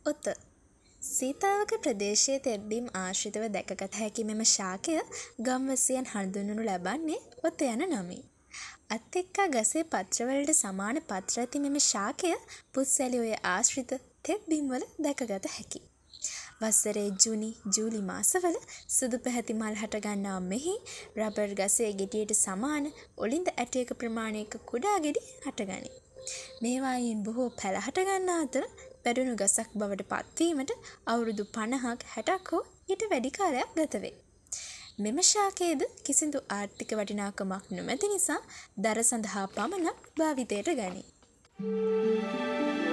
ඔත සීතාවක ප්‍රදේශයේ තෙත්බිම් ආශ්‍රිතව දැකගත හැකි මෙම ශාකය ගම්වැසියන් හඳුන්වනු ලබන්නේ ඔත යන නමින්. අත් එක්කා ගසේ පත්‍රවලට සමාන පත්‍ර ඇති මෙම ශාකය පුත්සැලි ඔය ආශ්‍රිත තෙත්බිම්වල දැකගත හැකි. වසරේ ජුනි ජූලි මාසවල සුදු පැහැති මල් හටගන්නා මෙහි රබර් ගසේ ගෙඩියට සමාන ඔලින්ද ඇටයක ප්‍රමාණයක කුඩා ගෙඩි හටගනී. මේවායින් බොහෝ පැල හටගන්නා අතර වැඩුණු ගසක් බවට පත්වීමට අවුරුදු 50ක් 60ක් හෝ ඊට වැඩි කාලයක් ගත වේ. මෙම ශාකයේද කිසිදු ආර්ථික වටිනාකමක් නොමැති නිසා දර සඳහා පමණක් භාවිතයට ගනී.